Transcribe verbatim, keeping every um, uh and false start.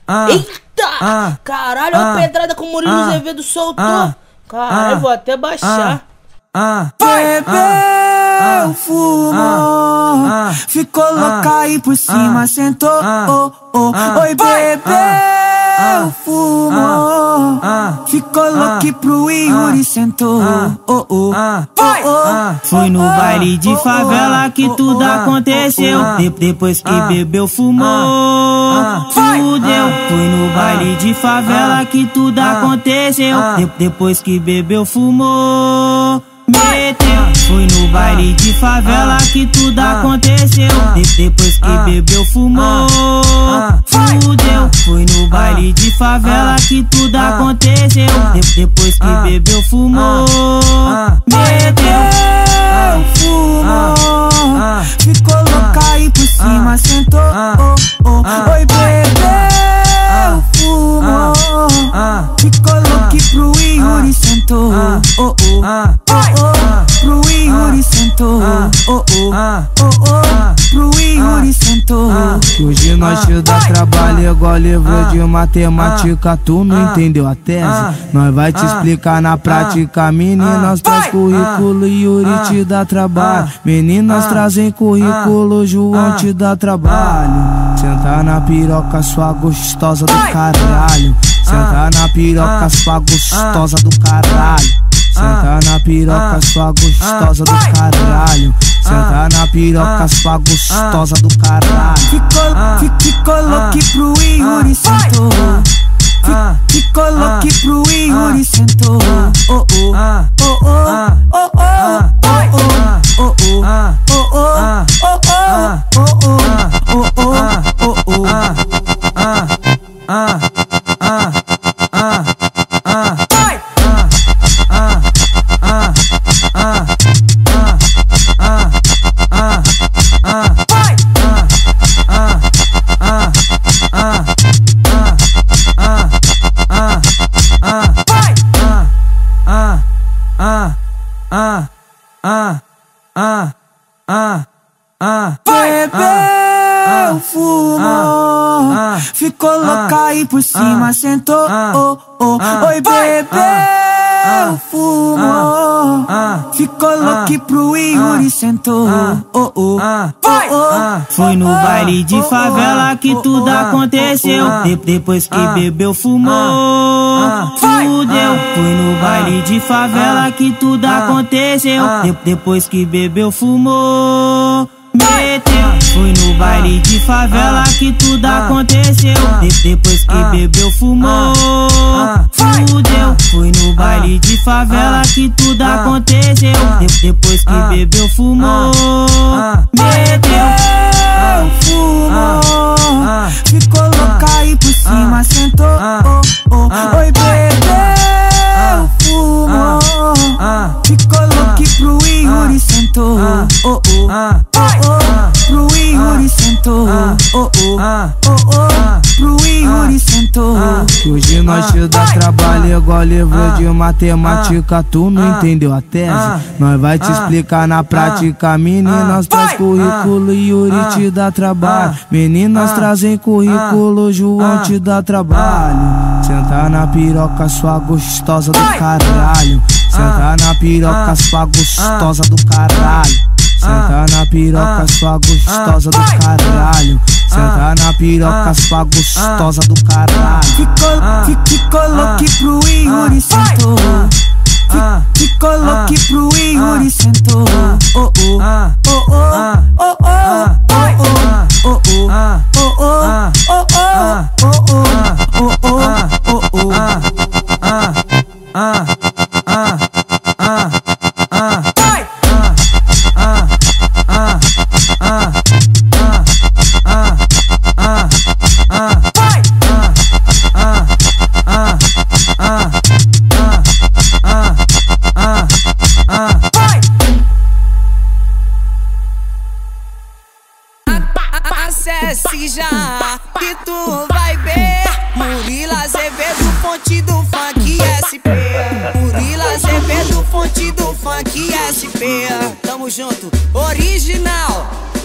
Eita! Caralho, olha a pedrada que o Murilo Azevedo soltou. Caralho, vou até baixar. Bebeu, fumou, ficou louca aí por cima, sentou. Oh, oh. Oi, bebeu, fumou, ficou louca pro Yuri, sentou. Oh, oh. Foi no baile de favela que tudo aconteceu. De depois que bebeu, fumou, fudeu. Foi no baile de favela que tudo aconteceu. De depois que bebeu, fumou, meteu. Foi no baile de favela que tudo aconteceu. De depois que bebeu, fumou, fudeu. Foi no baile de favela que tudo aconteceu. De depois que bebeu, fumou, meteu. Fumou, ficou louca aí por cima, sentou. Oh, oh. Oi, bebeu, fumou, ficou louca pro Yuri, sentou. Oh, oh. Pro Yuri, sentou. Oh, oh. Pro Yuri, sentou. Hoje nós te dá trabalho igual livro de matemática. Tu não entendeu a tese? Nós vai te explicar na prática. Meninas traz currículo, Yuri te dá trabalho. Meninas trazem currículo, João te dá trabalho. Senta na piroca, sua gostosa do caralho. Senta na piroca, sua gostosa do caralho. Senta na piroca, sua gostosa do caralho. Senta na piroca, sua gostosa do caralho. Ficou, ficou louca pro Yuri, sentou. Ficou louca pro Yuri, sentou. Oh, oh. Oh, oh. Oh, oh. Oh, oh. Oh, oh. Oh, oh. Oh, oh. Oh, oh. Oh, bebeu, fumou, ficou louca aí por cima, sentou. Oh, oh. Oi, bebeu, fumou, ficou louca pro Yuri, sentou. Oh, oh. Foi no baile de favela que tudo aconteceu. De depois que bebeu, fumou, fudeu. Foi no baile de favela que tudo aconteceu. De depois que bebeu, fumou, meteu. Foi no baile de favela que tudo aconteceu. De depois que bebeu, fumou, fudeu. Foi no baile de favela que tudo aconteceu. De depois que bebeu, fumou, meteu. Fumou, ficou louca aí por cima, sentou. Oh, oh. Oi, bebeu, fumou, ficou louca pro Yuri, sentou. Oh, oh. Pro Yuri, sentou. Oh, oh. Pro Yuri, sentou. Hoje nós te dá trabalho igual livro de matemática. Tu não entendeu a tese? Nós vai te explicar na prática. Meninas traz currículo, Yuri te dá trabalho. Meninas trazem currículo, João te dá trabalho. Senta na piroca, sua gostosa do caralho. Senta na piroca, sua gostosa do caralho. Senta na piroca, sua gostosa do caralho. Senta na piroca, sua gostosa do caralho. Ficou, ficou louca pro Yuri, sentou. Ficou louca pro Yuri, sentou. Oh, oh. Oh, oh. Oh, oh. Oh, oh. Oh, oh. Oh, oh. Oh, oh. Oh, oh. Oh, oh. Acesse já que tu vai ver Murilo Azevedo, fonte do funk S P. Murilo Azevedo, fonte do funk S P. Tamo junto, original.